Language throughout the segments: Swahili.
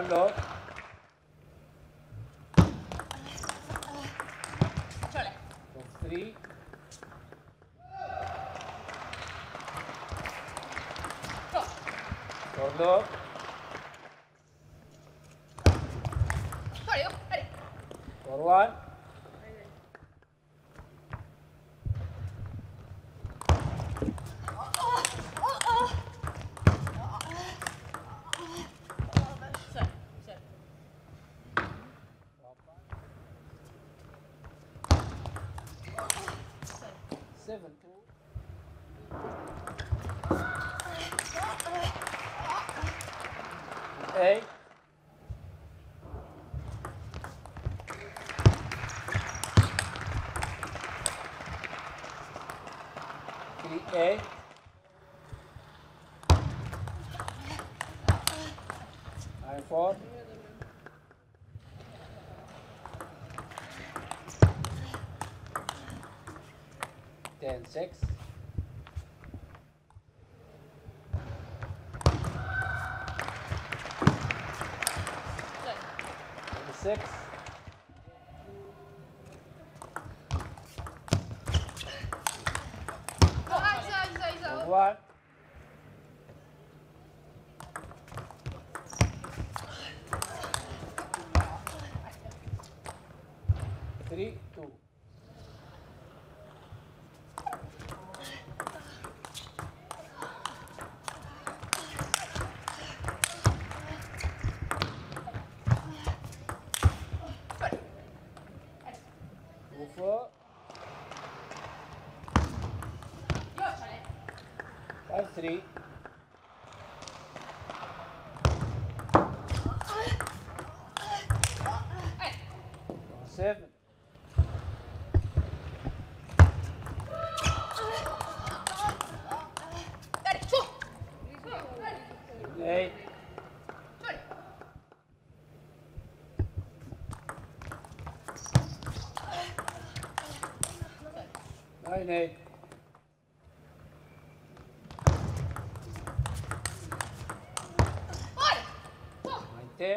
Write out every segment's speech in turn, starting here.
One low. Chole. Three. Go. Four low. Chole, go. Ready. 4-1. Set. Set. 7-2. 8. 3-8. 9-4. 10-6. 6. Go. Isa. 1. 3-2. 2-4. Yo, chole. 5-3. 7. 8. 9-8. 9-10.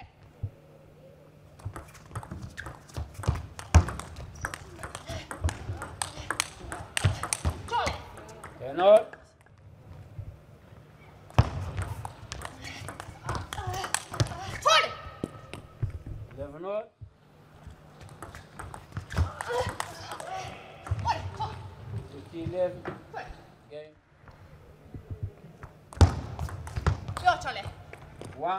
10-all. 11-all. 15-11. Game. 1.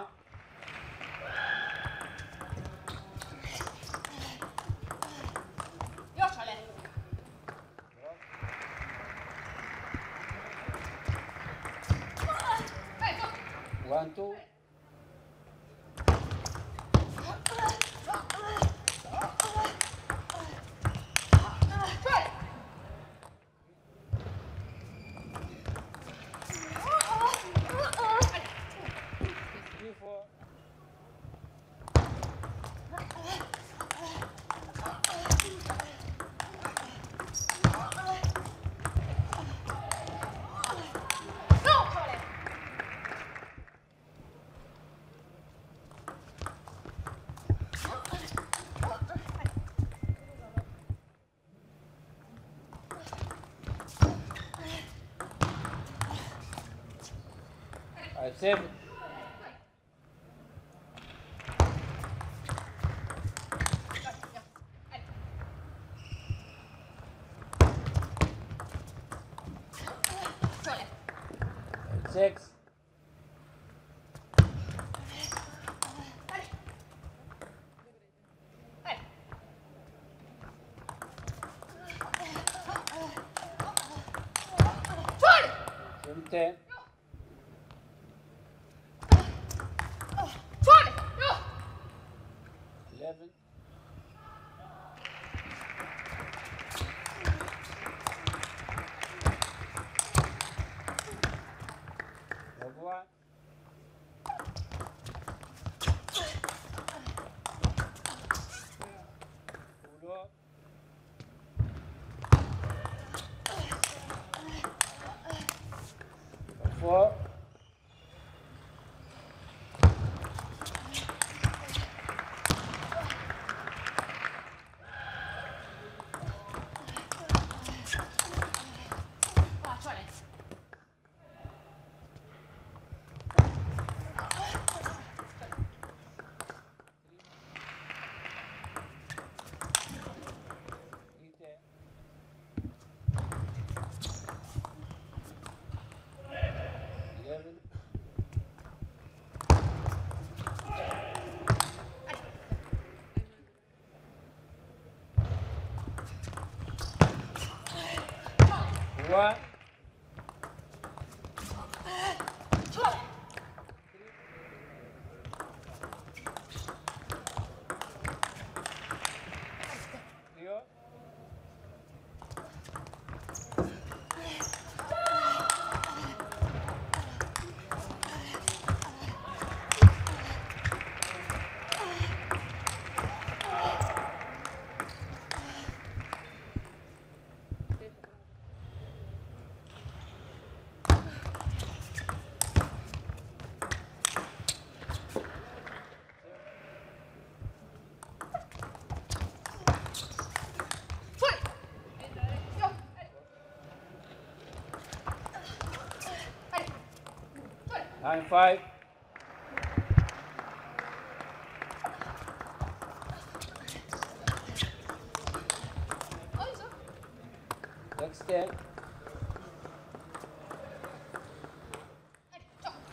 1-2. 3-4. 5-7. 6. 10. 11. 1. 4. 2, Czole. 4, Czole. Jo, allez. Allez. Czole. 9, 5, Oj, co? next 10, Allez, ciao.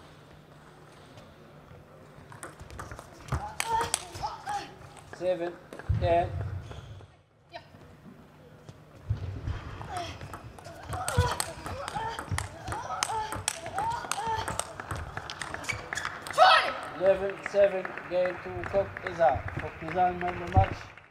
7, 10, Ja. 11, 7, game to Coq Eza. Coq Eza, man the match.